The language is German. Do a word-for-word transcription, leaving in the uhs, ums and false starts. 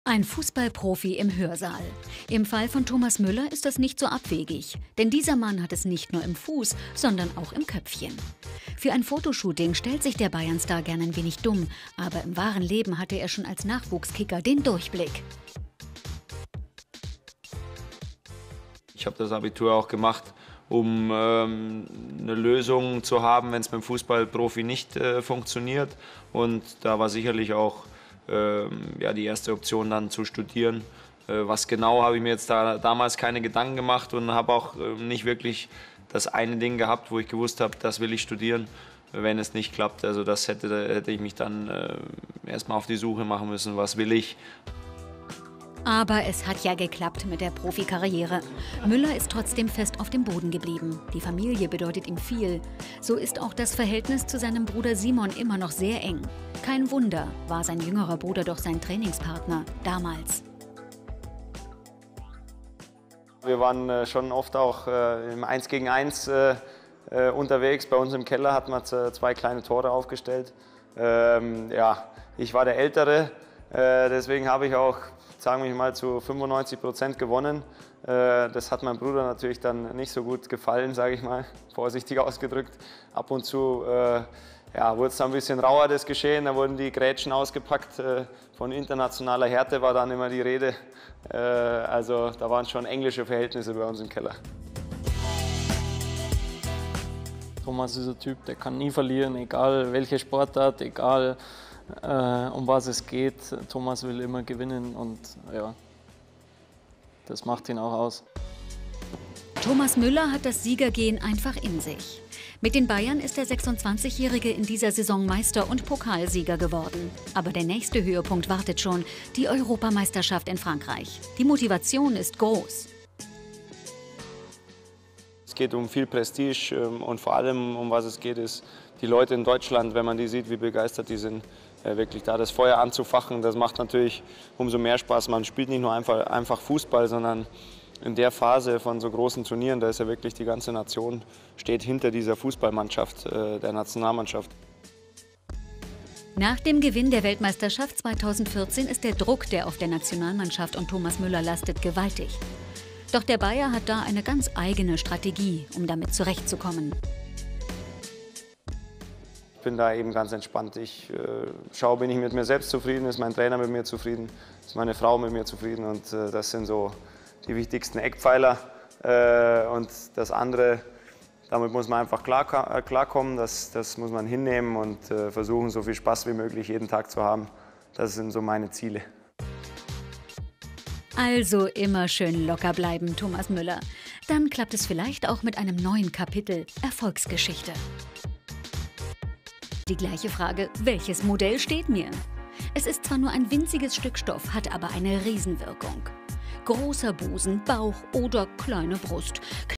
Ein Fußballprofi im Hörsaal. Im Fall von Thomas Müller ist das nicht so abwegig. Denn dieser Mann hat es nicht nur im Fuß, sondern auch im Köpfchen. Für ein Fotoshooting stellt sich der Bayern-Star gern ein wenig dumm. Aber im wahren Leben hatte er schon als Nachwuchskicker den Durchblick. Ich habe das Abitur auch gemacht, um ähm, eine Lösung zu haben, wenn es beim Fußballprofi nicht äh, funktioniert. Und da war sicherlich auch ähm, ja, die erste Option dann zu studieren. Äh, was genau, habe ich mir jetzt da, damals keine Gedanken gemacht und habe auch äh, nicht wirklich das eine Ding gehabt, wo ich gewusst habe, das will ich studieren, wenn es nicht klappt. Also das hätte, hätte ich mich dann äh, erstmal auf die Suche machen müssen, was will ich. Aber es hat ja geklappt mit der Profikarriere. Müller ist trotzdem fest auf dem Boden geblieben. Die Familie bedeutet ihm viel. So ist auch das Verhältnis zu seinem Bruder Simon immer noch sehr eng. Kein Wunder, war sein jüngerer Bruder doch sein Trainingspartner damals. Wir waren äh, schon oft auch äh, im eins gegen eins äh, äh, unterwegs. Bei uns im Keller hat man zwei kleine Tore aufgestellt. Ähm, ja, ich war der Ältere, äh, deswegen habe ich auch, sagen wir mal, zu fünfundneunzig Prozent gewonnen. Das hat meinem Bruder natürlich dann nicht so gut gefallen, sage ich mal, vorsichtig ausgedrückt. Ab und zu äh, ja, wurde es dann ein bisschen rauer, das Geschehen. Da wurden die Grätschen ausgepackt. Von internationaler Härte war dann immer die Rede. Also da waren schon englische Verhältnisse bei uns im Keller. Thomas ist ein Typ, der kann nie verlieren, egal welche Sportart, egal äh, um was es geht. Thomas will immer gewinnen und ja, das macht ihn auch aus. Thomas Müller hat das Siegergehen einfach in sich. Mit den Bayern ist der sechsundzwanzigjährige in dieser Saison Meister und Pokalsieger geworden. Aber der nächste Höhepunkt wartet schon, die Europameisterschaft in Frankreich. Die Motivation ist groß. Es geht um viel Prestige und vor allem, um was es geht, ist die Leute in Deutschland, wenn man die sieht, wie begeistert die sind, wirklich da das Feuer anzufachen. Das macht natürlich umso mehr Spaß. Man spielt nicht nur einfach, einfach Fußball, sondern in der Phase von so großen Turnieren, da ist ja wirklich die ganze Nation, steht hinter dieser Fußballmannschaft, der Nationalmannschaft. Nach dem Gewinn der Weltmeisterschaft zweitausendvierzehn ist der Druck, der auf der Nationalmannschaft und Thomas Müller lastet, gewaltig. Doch der Bayer hat da eine ganz eigene Strategie, um damit zurechtzukommen. Ich bin da eben ganz entspannt. Ich äh, schaue, bin ich mit mir selbst zufrieden, ist mein Trainer mit mir zufrieden, ist meine Frau mit mir zufrieden und äh, das sind so die wichtigsten Eckpfeiler. Äh, und das andere, damit muss man einfach klar, äh, klarkommen, das, das muss man hinnehmen und äh, versuchen, so viel Spaß wie möglich jeden Tag zu haben. Das sind so meine Ziele. Also immer schön locker bleiben, Thomas Müller. Dann klappt es vielleicht auch mit einem neuen Kapitel Erfolgsgeschichte. Die gleiche Frage, welches Modell steht mir? Es ist zwar nur ein winziges Stück Stoff, hat aber eine Riesenwirkung. Großer Busen, Bauch oder kleine Brust.